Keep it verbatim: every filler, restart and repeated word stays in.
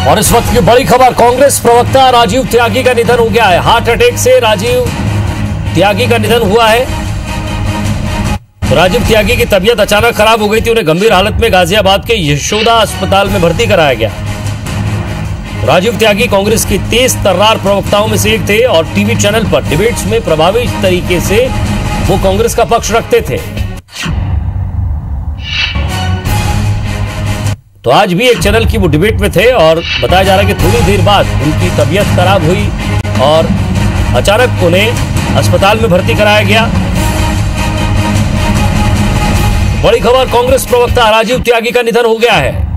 और इस वक्त की बड़ी खबर, कांग्रेस प्रवक्ता राजीव त्यागी का निधन हो गया है। हार्ट अटैक से राजीव त्यागी का निधन हुआ है। राजीव त्यागी की तबीयत अचानक खराब हो गई थी। उन्हें गंभीर हालत में गाजियाबाद के यशोदा अस्पताल में भर्ती कराया गया। राजीव त्यागी कांग्रेस की तेज तर्रार प्रवक्ताओं में से एक थे और टीवी चैनल पर डिबेट्स में प्रभावी तरीके से वो कांग्रेस का पक्ष रखते थे। तो आज भी एक चैनल की वो डिबेट में थे और बताया जा रहा है कि थोड़ी देर बाद उनकी तबीयत खराब हुई और अचानक उन्हें अस्पताल में भर्ती कराया गया। बड़ी खबर, कांग्रेस प्रवक्ता राजीव त्यागी का निधन हो गया है।